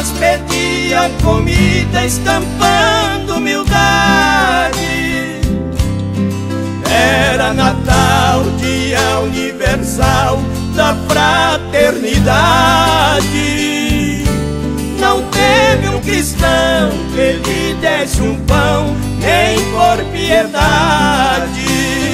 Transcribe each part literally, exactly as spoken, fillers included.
mas pediam comida estampando humildade. Era Natal, dia universal da fraternidade. Não teve um cristão que lhe desse um pão, nem por piedade.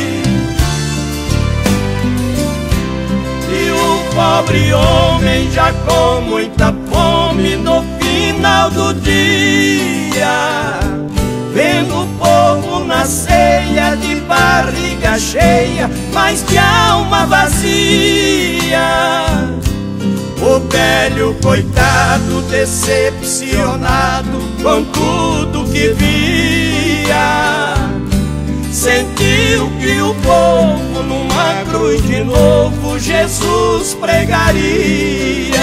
E o pobre homem já com muita fome no final do dia, vendo o povo na ceia de barriga cheia, mas de alma vazia. O velho coitado decepcionado com tudo que via, sentiu que o povo numa cruz de novo Jesus pregaria.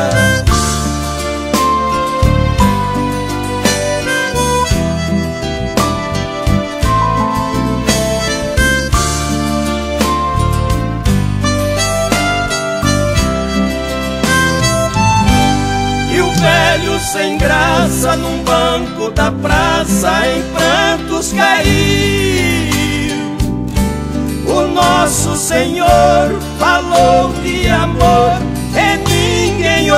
Velho sem graça num banco da praça em prantos caiu. O nosso Senhor falou de amor e ninguém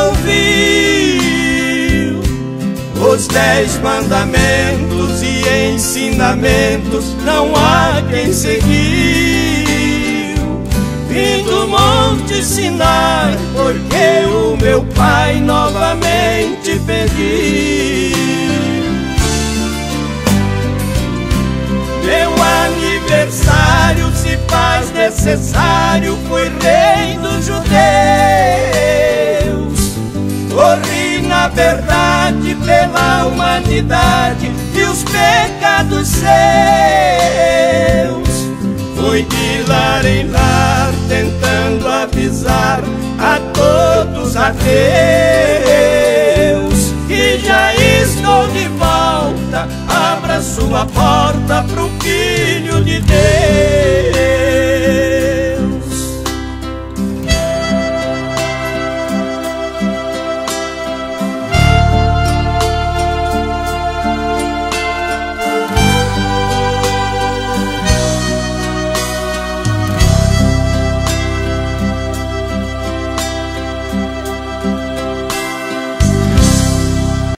ouviu. Os dez mandamentos e ensinamentos não há quem seguiu. Vim do monte Sinai porque o meu Pai novamente pediu. Meu aniversário se faz necessário, fui rei dos judeus. Corri na verdade pela humanidade e os pecados seus. Fui de lar em lar tentando avisar a todos ateus que já estou de volta. Abra sua porta pro Filho de Deus.